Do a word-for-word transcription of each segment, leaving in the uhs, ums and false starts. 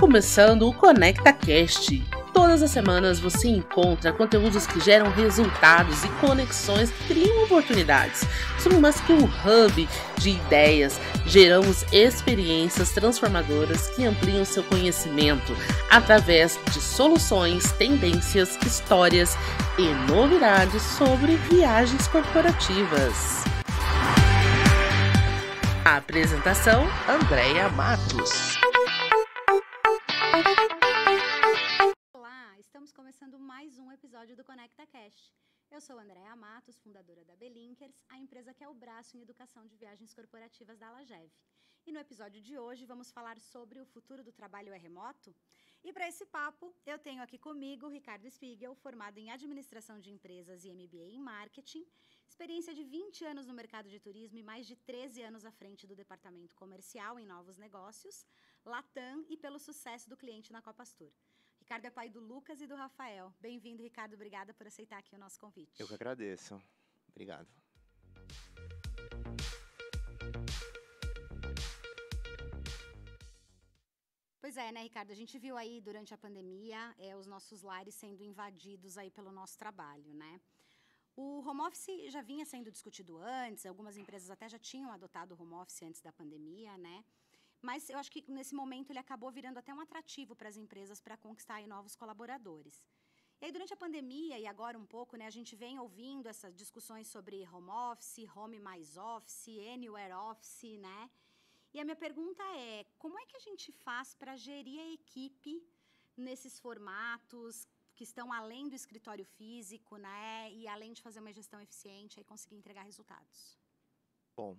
começando o ConectaCast. Todas as semanas você encontra conteúdos que geram resultados e conexões que criam oportunidades. Somos mais que um hub de ideias, geramos experiências transformadoras que ampliam seu conhecimento através de soluções, tendências, histórias e novidades sobre viagens corporativas. A apresentação, Andréia Matos. Olá, estamos começando mais um episódio do ConectaCast. Eu sou Andréia Matos, fundadora da Belinkers, a empresa que é o braço em educação de viagens corporativas da Lagev. E no episódio de hoje vamos falar sobre o futuro do trabalho é remoto? E para esse papo, eu tenho aqui comigo o Ricardo Spiegel, formado em Administração de Empresas e M B A em Marketing, experiência de vinte anos no mercado de turismo e mais de treze anos à frente do departamento comercial em novos negócios, Latam e pelo sucesso do cliente na Copastur. Ricardo é pai do Lucas e do Rafael. Bem-vindo, Ricardo. Obrigada por aceitar aqui o nosso convite. Eu que agradeço. Obrigado. Pois é, né, Ricardo? A gente viu aí durante a pandemia é, os nossos lares sendo invadidos aí pelo nosso trabalho, né? O home office já vinha sendo discutido antes, algumas empresas até já tinham adotado o home office antes da pandemia, né? Mas eu acho que nesse momento ele acabou virando até um atrativo para as empresas para conquistar aí novos colaboradores. E aí durante a pandemia e agora um pouco, né, a gente vem ouvindo essas discussões sobre home office, home mais office, anywhere office, né? E a minha pergunta é, como é que a gente faz para gerir a equipe nesses formatos que estão além do escritório físico, né? E além de fazer uma gestão eficiente e conseguir entregar resultados? Bom,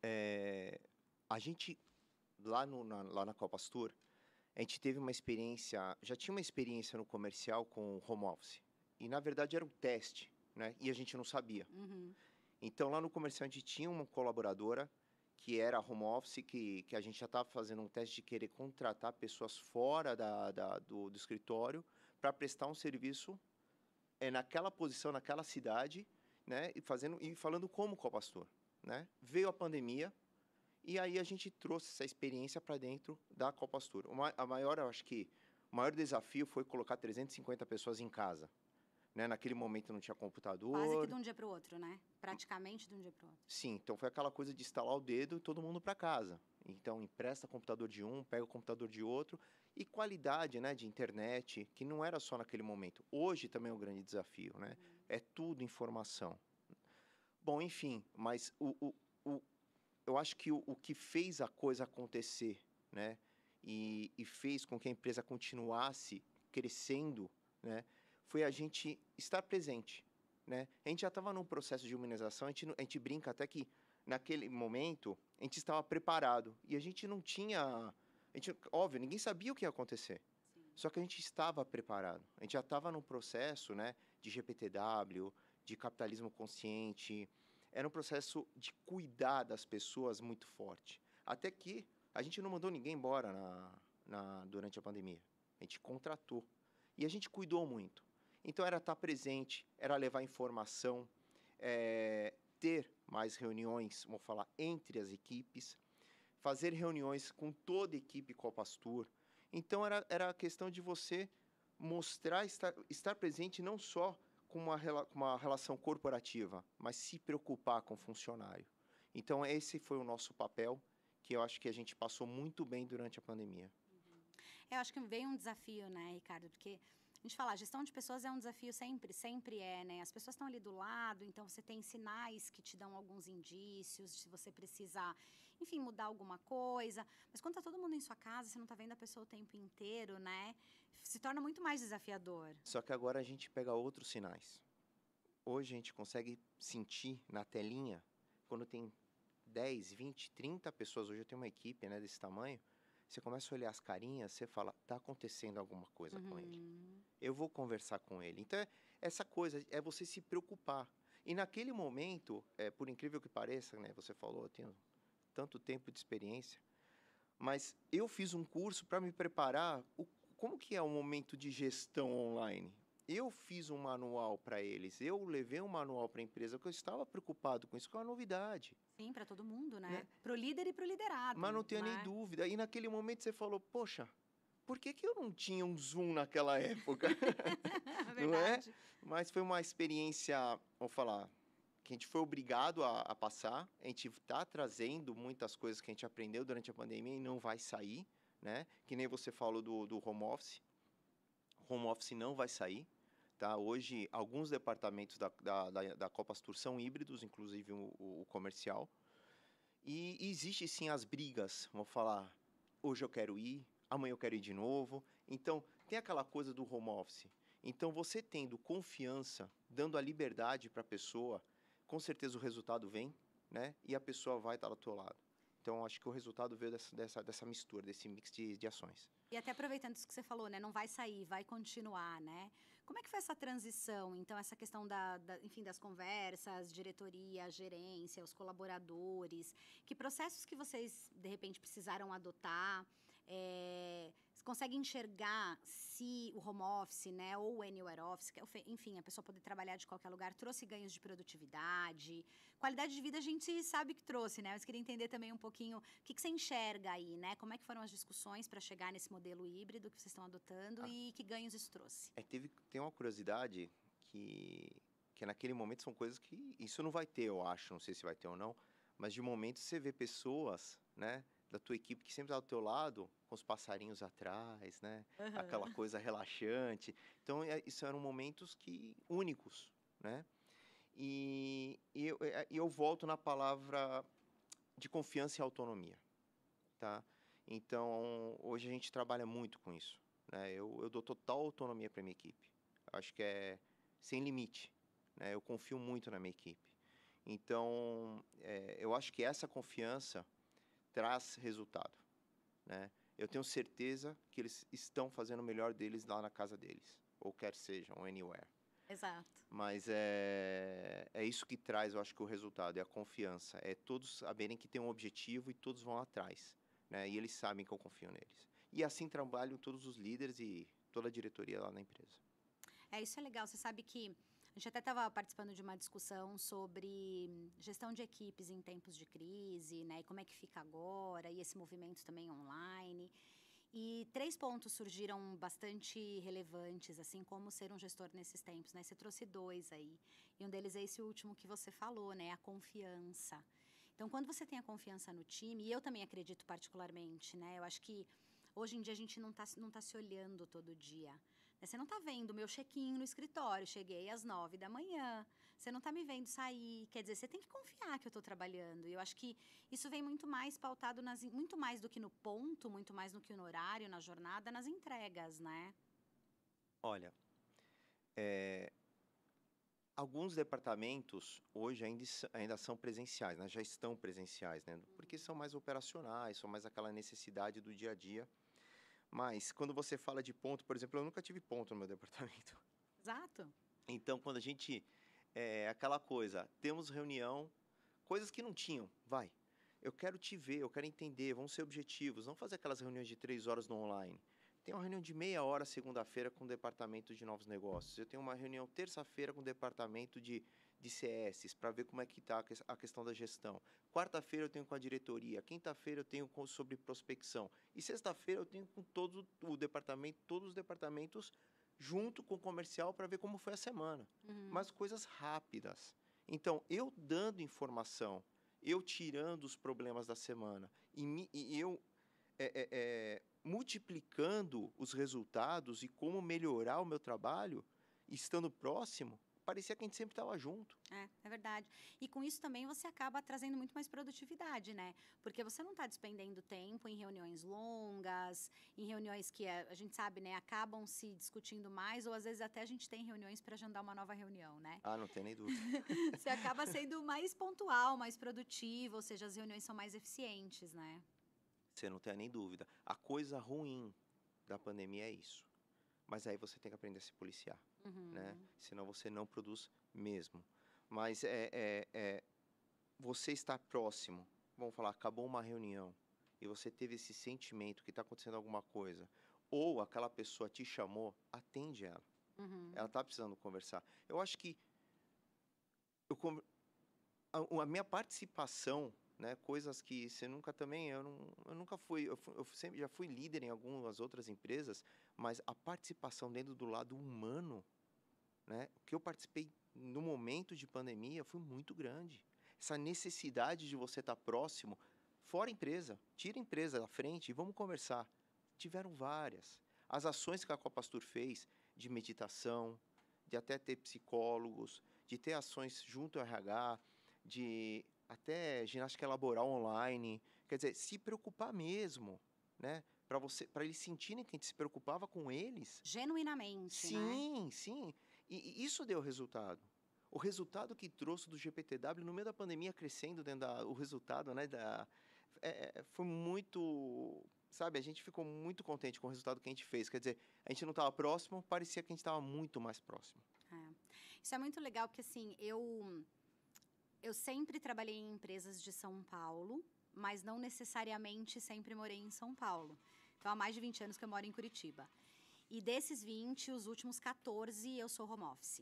é, a gente, lá, no, na, lá na Copastur, a gente teve uma experiência, já tinha uma experiência no comercial com home office. E, na verdade, era um teste, né? E a gente não sabia. Uhum. Então, lá no comercial, a gente tinha uma colaboradora que era home office, que, que a gente já estava fazendo um teste de querer contratar pessoas fora da, da, do, do escritório para prestar um serviço é, naquela posição, naquela cidade, né? E, fazendo, e falando como Copastur, né? Veio a pandemia e aí a gente trouxe essa experiência para dentro da Copastur. Uma, a maior, eu acho que, o maior desafio foi colocar trezentas e cinquenta pessoas em casa. Né? Naquele momento não tinha computador. Quase que de um dia para o outro, né? Praticamente de um dia para o outro. Sim, então foi aquela coisa de instalar o dedo e todo mundo para casa. Então, empresta computador de um, pega o computador de outro. E qualidade, né, de internet, que não era só naquele momento. Hoje também é um grande desafio, né? Uhum. É tudo informação. Bom, enfim, mas o, o, o, eu acho que o, o que fez a coisa acontecer, né? E, e fez com que a empresa continuasse crescendo, né? Foi a gente estar presente, né? A gente já estava num processo de imunização, a gente, a gente brinca até que naquele momento a gente estava preparado e a gente não tinha, a gente, óbvio, ninguém sabia o que ia acontecer. Sim. Só que a gente estava preparado. A gente já estava num processo, né, de G P T W, de capitalismo consciente. Era um processo de cuidar das pessoas muito forte. Até que a gente não mandou ninguém embora na, na, durante a pandemia. A gente contratou e a gente cuidou muito. Então, era estar presente, era levar informação, é, ter mais reuniões, vamos falar, entre as equipes, fazer reuniões com toda a equipe Copastur. Então, era, era a questão de você mostrar, estar, estar presente não só com uma, com uma relação corporativa, mas se preocupar com o funcionário. Então, esse foi o nosso papel, que eu acho que a gente passou muito bem durante a pandemia. Uhum. Eu acho que veio um desafio, né, Ricardo, porque a gente fala, a gestão de pessoas é um desafio sempre, sempre é, né? As pessoas estão ali do lado, então você tem sinais que te dão alguns indícios, se você precisa, enfim, mudar alguma coisa. Mas quando tá todo mundo em sua casa, você não tá vendo a pessoa o tempo inteiro, né? Se torna muito mais desafiador. Só que agora a gente pega outros sinais. Hoje a gente consegue sentir na telinha, quando tem dez, vinte, trinta pessoas, hoje eu tenho uma equipe, né, desse tamanho, você começa a olhar as carinhas, você fala, tá acontecendo alguma coisa uhum. com ele. Eu vou conversar com ele. Então, é, essa coisa é você se preocupar. E naquele momento, é, por incrível que pareça, né, você falou, eu tenho tanto tempo de experiência, mas eu fiz um curso para me preparar, o, como que é o momento de gestão online? Eu fiz um manual para eles, eu levei um manual para a empresa, porque eu estava preocupado com isso, que é uma novidade. Sim, para todo mundo, né? né? Para o líder e para o liderado. Mas não tenho né? nem dúvida. E naquele momento você falou, poxa, por que, que eu não tinha um Zoom naquela época? Não é? Verdade. Mas foi uma experiência, vou falar, que a gente foi obrigado a, a passar. A gente está trazendo muitas coisas que a gente aprendeu durante a pandemia e não vai sair, né? Que nem você falou do, do home office. Home office não vai sair, tá? Hoje, alguns departamentos da, da, da, da Copas Tour são híbridos, inclusive o, o, o comercial. E, e existe sim as brigas, vamos falar, hoje eu quero ir, amanhã eu quero ir de novo. Então, tem aquela coisa do home office. Então, você tendo confiança, dando a liberdade para a pessoa, com certeza o resultado vem, né? E a pessoa vai estar do teu lado. Então, acho que o resultado veio dessa, dessa, dessa mistura, desse mix de, de ações. E até aproveitando isso que você falou, né? Não vai sair, vai continuar, né? Como é que foi essa transição? Então, essa questão da, da, enfim, das conversas, diretoria, gerência, os colaboradores. Que processos que vocês, de repente, precisaram adotar? É, você consegue enxergar se o home office, né, ou o anywhere office, que é o fe- enfim, a pessoa poder trabalhar de qualquer lugar, trouxe ganhos de produtividade? Qualidade de vida a gente sabe que trouxe, né? Mas queria entender também um pouquinho o que, que você enxerga aí, né? Como é que foram as discussões para chegar nesse modelo híbrido que vocês estão adotando Ah. e que ganhos isso trouxe? É, teve, tem uma curiosidade que, que naquele momento são coisas que isso não vai ter, eu acho, não sei se vai ter ou não, mas de momento você vê pessoas, né, da tua equipe que sempre está do teu lado, com os passarinhos atrás, né, aquela coisa relaxante. Então, é, isso eram momentos que únicos, né? E, e eu, é, e eu volto na palavra de confiança e autonomia, tá? Então, hoje a gente trabalha muito com isso, né? Eu, eu dou total autonomia para minha equipe. Acho que é sem limite, né? Eu confio muito na minha equipe. Então, é, eu acho que essa confiança traz resultado, né? Eu tenho certeza que eles estão fazendo o melhor deles lá na casa deles, ou quer sejam, anywhere. Exato. Mas é, é isso que traz, eu acho que o resultado, é a confiança. É todos saberem que tem um objetivo e todos vão atrás, né? E eles sabem que eu confio neles. E assim trabalham todos os líderes e toda a diretoria lá na empresa. É, isso é legal. Você sabe que a gente até estava participando de uma discussão sobre gestão de equipes em tempos de crise, né? E como é que fica agora, e esse movimento também online. E três pontos surgiram bastante relevantes, assim, como ser um gestor nesses tempos, né? Você trouxe dois aí. E um deles é esse último que você falou, né? A confiança. Então, quando você tem a confiança no time, e eu também acredito particularmente, né? Eu acho que hoje em dia a gente não está não tá se olhando todo dia. Né? Você não está vendo o meu check-in no escritório, cheguei às nove da manhã. Você não está me vendo sair. Quer dizer, você tem que confiar que eu estou trabalhando. E eu acho que isso vem muito mais pautado, nas, muito mais do que no ponto, muito mais do que no horário, na jornada, nas entregas, né? Olha, é, alguns departamentos hoje ainda, s- ainda são presenciais, né? Já estão presenciais, né? Porque são mais operacionais, são mais aquela necessidade do dia a dia. Mas quando você fala de ponto, por exemplo, eu nunca tive ponto no meu departamento. Exato. Então, quando a gente, é aquela coisa, temos reunião, coisas que não tinham, vai. Eu quero te ver, eu quero entender, vamos ser objetivos, não fazer aquelas reuniões de três horas no online. Tem uma reunião de meia hora segunda-feira com o departamento de novos negócios. Eu tenho uma reunião terça-feira com o departamento de, de C S para ver como é que está a questão da gestão. Quarta-feira eu tenho com a diretoria, quinta-feira eu tenho com, sobre prospecção. E sexta-feira eu tenho com todo o departamento, todos os departamentos junto com o comercial para ver como foi a semana. Uhum. Mas coisas rápidas. Então, eu dando informação, eu tirando os problemas da semana e, me, e eu é, é, é, multiplicando os resultados e como melhorar o meu trabalho, estando próximo, parecia que a gente sempre estava junto. É, é verdade. E com isso também você acaba trazendo muito mais produtividade, né? Porque você não está despendendo tempo em reuniões longas, em reuniões que a, a gente sabe, né, acabam se discutindo mais, ou às vezes até a gente tem reuniões para agendar uma nova reunião, né? Ah, não tem nem dúvida. Você acaba sendo mais pontual, mais produtivo, ou seja, as reuniões são mais eficientes, né? Você não tem nem dúvida. A coisa ruim da pandemia é isso. Mas aí você tem que aprender a se policiar, Uhum. né? Senão você não produz mesmo. Mas é, é, é você estar próximo. Vamos falar, acabou uma reunião e você teve esse sentimento que está acontecendo alguma coisa, ou aquela pessoa te chamou, atende ela. Uhum. Ela está precisando conversar. Eu acho que eu, a, a minha participação né? Coisas que você nunca também, eu, não, eu nunca fui, eu, fui, eu sempre já fui líder em algumas outras empresas, mas a participação dentro do lado humano, né? Que eu participei no momento de pandemia foi muito grande. Essa necessidade de você estar próximo, fora a empresa, tira a empresa da frente e vamos conversar. Tiveram várias. As ações que a Copastur fez de meditação, de até ter psicólogos, de ter ações junto ao R H, de até ginástica laboral online, quer dizer, se preocupar mesmo, né? Para você, para eles sentirem que a gente se preocupava com eles. Genuinamente, sim, né? Sim, e, e isso deu resultado. O resultado que trouxe do G P T W, no meio da pandemia, crescendo dentro da, o resultado, né, da, é, foi muito, sabe, a gente ficou muito contente com o resultado que a gente fez. Quer dizer, a gente não estava próximo, parecia que a gente estava muito mais próximo. É. Isso é muito legal, porque assim, eu, eu sempre trabalhei em empresas de São Paulo, mas não necessariamente sempre morei em São Paulo. Então, há mais de vinte anos que eu moro em Curitiba. E desses vinte, os últimos quatorze, eu sou home office.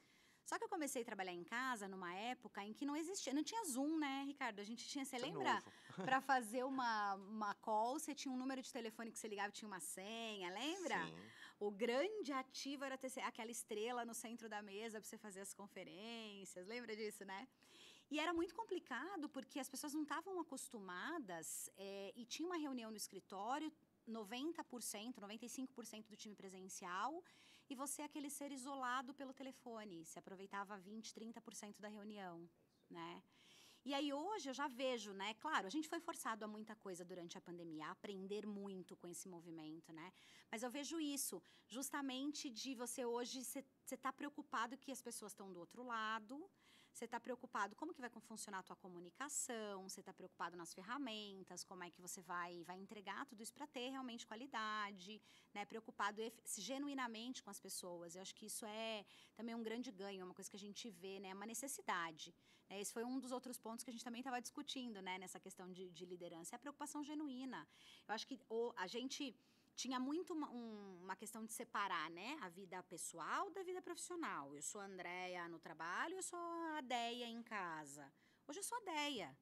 Só que eu comecei a trabalhar em casa numa época em que não existia, não tinha Zoom, né, Ricardo? A gente tinha, você lembra? Para fazer uma, uma call, você tinha um número de telefone que você ligava e tinha uma senha, lembra? Sim. O grande ativo era ter aquela estrela no centro da mesa para você fazer as conferências, lembra disso, né? E era muito complicado porque as pessoas não estavam acostumadas é, e tinha uma reunião no escritório, noventa por cento, noventa e cinco por cento do time presencial, e você é aquele ser isolado pelo telefone. Se aproveitava vinte, trinta por cento da reunião, né? E aí hoje eu já vejo, né? Claro, a gente foi forçado a muita coisa durante a pandemia, a aprender muito com esse movimento, né? Mas eu vejo isso, justamente de você hoje, você tá preocupado que as pessoas estão do outro lado, você está preocupado como que vai funcionar a tua comunicação, você está preocupado nas ferramentas, como é que você vai, vai entregar tudo isso para ter realmente qualidade, né? Preocupado genuinamente com as pessoas. Eu acho que isso é também um grande ganho, é uma coisa que a gente vê, né? É uma necessidade. Né? Esse foi um dos outros pontos que a gente também estava discutindo, né? Nessa questão de, de liderança, é a preocupação genuína. Eu acho que o, a gente tinha muito uma, um, uma questão de separar, né, a vida pessoal da vida profissional. Eu sou a Andréia no trabalho, eu sou a Deia em casa. Hoje eu sou a Deia,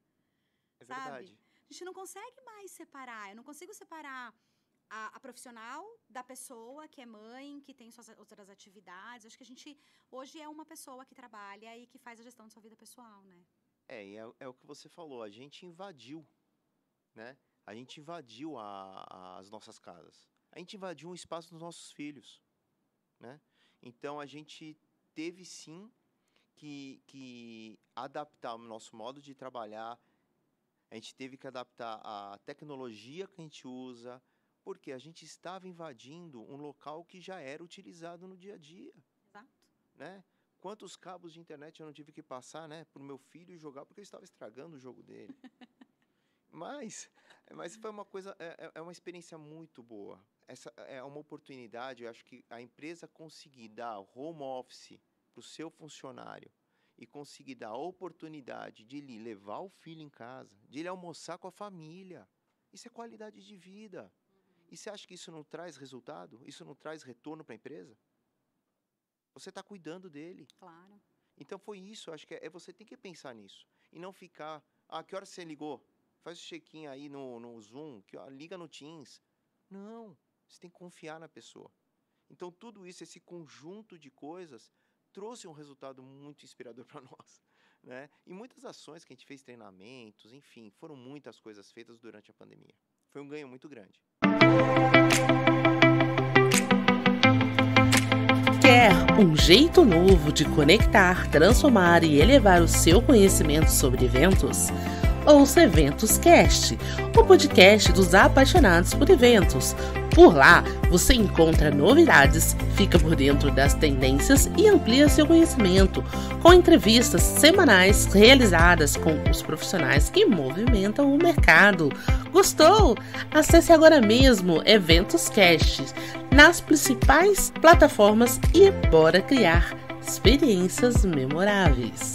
É sabe? verdade. A gente não consegue mais separar. Eu não consigo separar a, a profissional da pessoa que é mãe, que tem suas outras atividades. Acho que a gente hoje é uma pessoa que trabalha e que faz a gestão de sua vida pessoal, né? É, e é, é o que você falou, a gente invadiu, né? A gente invadiu a, a, as nossas casas. A gente invadiu um espaço dos nossos filhos, né? Então, a gente teve, sim, que, que adaptar o nosso modo de trabalhar. A gente teve que adaptar a tecnologia que a gente usa, porque a gente estava invadindo um local que já era utilizado no dia a dia. Exato. Né? Quantos cabos de internet eu não tive que passar, né, para o meu filho jogar, porque eu estava estragando o jogo dele. Mas, mas foi uma coisa, é, é uma experiência muito boa. Essa é uma oportunidade, eu acho que a empresa conseguir dar home office para o seu funcionário e conseguir dar a oportunidade de ele levar o filho em casa, de ele almoçar com a família. Isso é qualidade de vida. E você acha que isso não traz resultado? Isso não traz retorno para a empresa? Você está cuidando dele. Claro. Então foi isso, eu acho que é, é você tem que pensar nisso. E não ficar, ah, que hora você ligou? Faz o check-in aí no, no Zoom, que, ó, liga no Teams. Não, você tem que confiar na pessoa. Então tudo isso, esse conjunto de coisas, trouxe um resultado muito inspirador para nós. Né? E muitas ações que a gente fez, treinamentos, enfim, foram muitas coisas feitas durante a pandemia. Foi um ganho muito grande. Quer um jeito novo de conectar, transformar e elevar o seu conhecimento sobre eventos? Ouça Eventos Cast, o podcast dos apaixonados por eventos. Por lá, você encontra novidades, fica por dentro das tendências e amplia seu conhecimento, com entrevistas semanais realizadas com os profissionais que movimentam o mercado. Gostou? Acesse agora mesmo Eventos Cast nas principais plataformas e bora criar experiências memoráveis.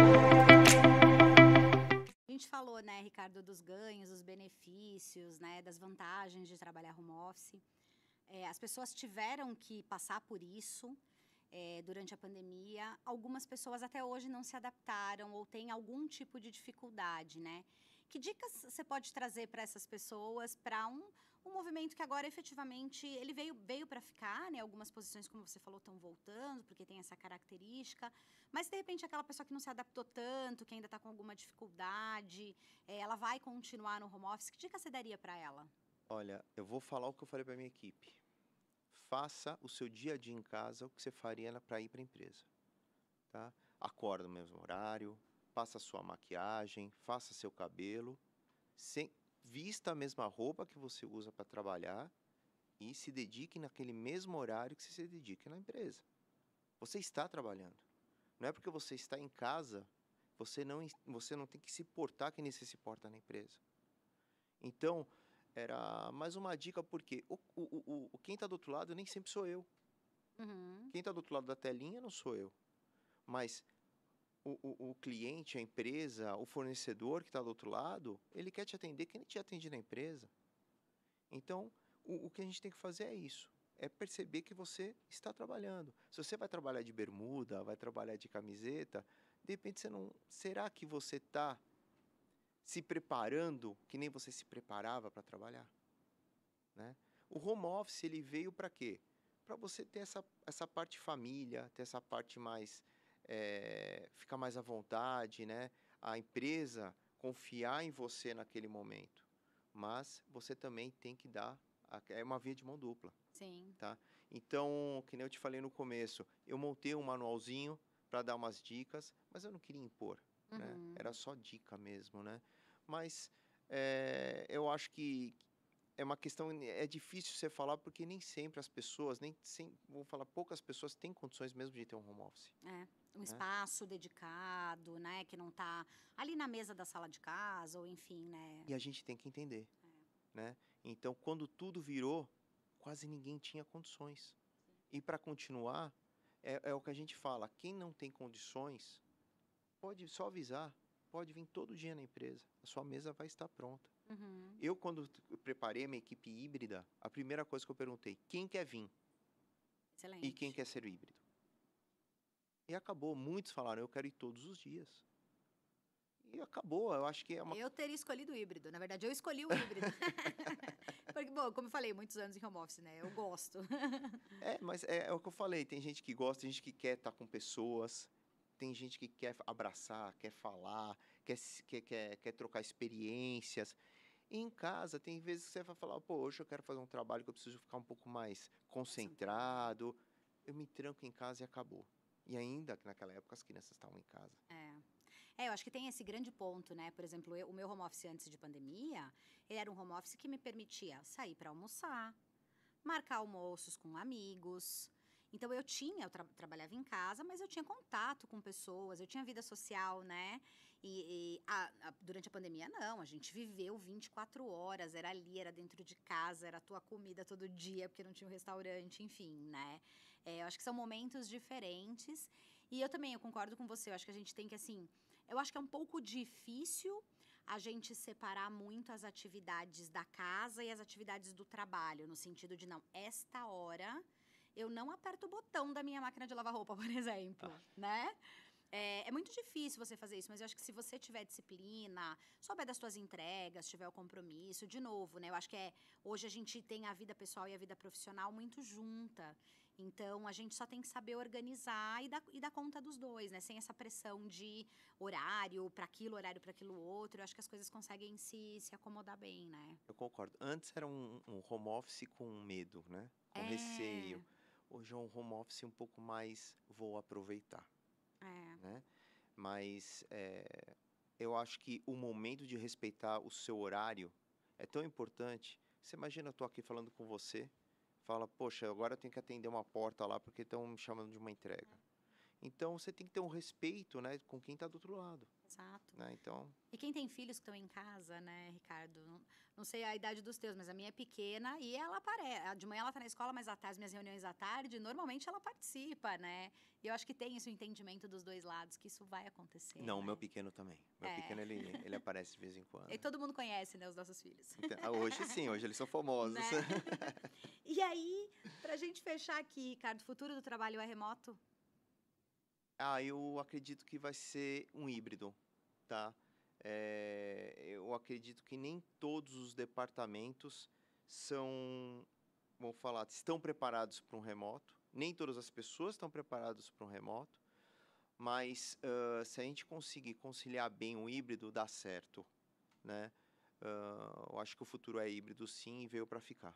A gente falou, né, Ricardo, dos ganhos, dos benefícios, né, das vantagens de trabalhar home office. É, as pessoas tiveram que passar por isso é, durante a pandemia. Algumas pessoas até hoje não se adaptaram ou têm algum tipo de dificuldade, né? Que dicas você pode trazer para essas pessoas, para um, um movimento que agora efetivamente ele veio, veio para ficar, né? Algumas posições, como você falou, estão voltando, porque tem essa característica. Mas, de repente, aquela pessoa que não se adaptou tanto, que ainda está com alguma dificuldade, é, ela vai continuar no home office, que dica você daria para ela? Olha, eu vou falar o que eu falei para minha equipe. Faça o seu dia a dia em casa o que você faria para ir para a empresa, tá? Acorda no mesmo horário, passa sua maquiagem, faça seu cabelo, sem, vista a mesma roupa que você usa para trabalhar e se dedique naquele mesmo horário que você se dedique na empresa. Você está trabalhando. Não é porque você está em casa, você não, você não tem que se portar que nem você se porta na empresa. Então, era mais uma dica, porque o, o, o, quem está do outro lado nem sempre sou eu. Uhum. Quem está do outro lado da telinha não sou eu. Mas o, o, o cliente, a empresa, o fornecedor que está do outro lado, ele quer te atender que nem te atende na empresa. Então, o, o que a gente tem que fazer é isso. É perceber que você está trabalhando. Se você vai trabalhar de bermuda, vai trabalhar de camiseta, de repente você não... Será que você está se preparando que nem você se preparava para trabalhar? Né? O home office, ele veio para quê? Para você ter essa, essa parte família, ter essa parte mais... É, ficar mais à vontade, né? A empresa confiar em você naquele momento. Mas você também tem que dar... A, é uma via de mão dupla. Sim. Tá? Então, que nem eu te falei no começo, eu montei um manualzinho para dar umas dicas, mas eu não queria impor. Uhum. Né? Era só dica mesmo, né? Mas é, eu acho que é uma questão, é difícil você falar, porque nem sempre as pessoas, nem sem, vou falar, poucas pessoas têm condições mesmo de ter um home office. É, um né? espaço dedicado, né? Que não está ali na mesa da sala de casa, ou enfim, né? E a gente tem que entender. É. Né? Então, quando tudo virou, quase ninguém tinha condições. E para continuar, é, é o que a gente fala, quem não tem condições, pode só avisar, pode vir todo dia na empresa, a sua mesa vai estar pronta. Uhum. Eu, quando preparei a minha equipe híbrida, a primeira coisa que eu perguntei, quem quer vir? Excelente. E quem quer ser híbrido? E acabou, muitos falaram, eu quero ir todos os dias. E acabou, eu acho que é uma... Eu teria escolhido o híbrido, na verdade, eu escolhi o híbrido. Porque, bom, como eu falei, muitos anos em home office, né? Eu gosto. É, mas é, é o que eu falei, tem gente que gosta, tem gente que quer estar com pessoas, tem gente que quer abraçar, quer falar, quer, quer, quer, quer trocar experiências. E em casa, tem vezes que você vai falar, pô, hoje eu quero fazer um trabalho que eu preciso ficar um pouco mais concentrado. Eu me tranco em casa e acabou. E ainda, naquela época, as crianças estavam em casa. É. É, eu acho que tem esse grande ponto, né? Por exemplo, eu, o meu home office antes de pandemia, ele era um home office que me permitia sair para almoçar, marcar almoços com amigos. Então, eu tinha, eu tra trabalhava em casa, mas eu tinha contato com pessoas, eu tinha vida social, né? E, e a, a, durante a pandemia, não, a gente viveu vinte e quatro horas, era ali, era dentro de casa, era a tua comida todo dia, porque não tinha um restaurante, enfim, né? É, eu acho que são momentos diferentes. E eu também, eu concordo com você, eu acho que a gente tem que, assim... Eu acho que é um pouco difícil a gente separar muito as atividades da casa e as atividades do trabalho, no sentido de, não, esta hora eu não aperto o botão da minha máquina de lavar roupa, por exemplo, ah. né? É, é muito difícil você fazer isso, mas eu acho que se você tiver disciplina, souber das suas entregas, tiver o compromisso, de novo, né? Eu acho que é, hoje a gente tem a vida pessoal e a vida profissional muito junta. Então, a gente só tem que saber organizar e dar, e dar conta dos dois, né? Sem essa pressão de horário para aquilo, horário para aquilo outro. Eu acho que as coisas conseguem se, se acomodar bem, né? Eu concordo. Antes era um, um home office com medo, né? Com é... receio. Hoje é um home office um pouco mais vou aproveitar. É. Né? Mas é, eu acho que o momento de respeitar o seu horário é tão importante. Você imagina, eu tô aqui falando com você, fala, poxa, agora eu tenho que atender uma porta lá porque estão me chamando de uma entrega. Então, você tem que ter um respeito, né, com quem está do outro lado. Exato. Né? Então... E quem tem filhos que estão em casa, né, Ricardo? Não, não sei a idade dos teus, mas a minha é pequena e ela aparece. De manhã ela está na escola, mas até as minhas reuniões à tarde, normalmente ela participa, né? E eu acho que tem esse entendimento dos dois lados, que isso vai acontecer. Não, né? o meu pequeno também. O meu é. pequeno, ele, ele aparece de vez em quando. E todo mundo conhece, né, os nossos filhos. Então, hoje sim, hoje eles são famosos. Né? E aí, pra gente fechar aqui, Ricardo, o futuro do trabalho é remoto? Ah, eu acredito que vai ser um híbrido, tá? é, eu acredito que nem todos os departamentos são, vamos falar, estão preparados para um remoto, nem todas as pessoas estão preparadas para um remoto, mas uh, se a gente conseguir conciliar bem o híbrido, dá certo, né? Uh, eu acho que o futuro é híbrido sim e veio para ficar.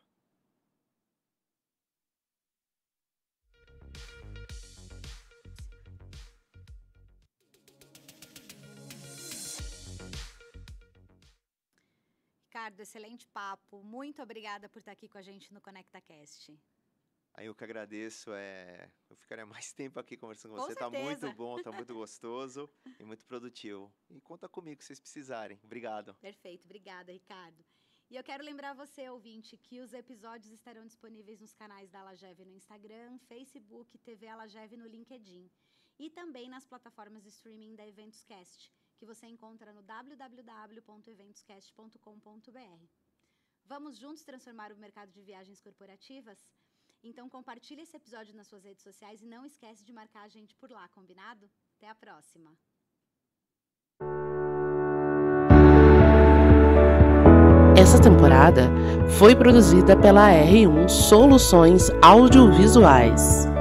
Ricardo, excelente papo. Muito obrigada por estar aqui com a gente no ConectaCast. Aí eu que agradeço, é... eu ficaria mais tempo aqui conversando com, com você, certeza. Tá muito bom, tá muito gostoso e muito produtivo. E conta comigo se vocês precisarem. Obrigado. Perfeito, obrigada, Ricardo. E eu quero lembrar você, ouvinte, que os episódios estarão disponíveis nos canais da Alagev no Instagram, Facebook, T V Alagev no LinkedIn e também nas plataformas de streaming da EventosCast, que você encontra no w w w ponto eventoscast ponto com ponto b r. Vamos juntos transformar o mercado de viagens corporativas? Então compartilhe esse episódio nas suas redes sociais e não esquece de marcar a gente por lá, combinado? Até a próxima! Essa temporada foi produzida pela R um Soluções Audiovisuais.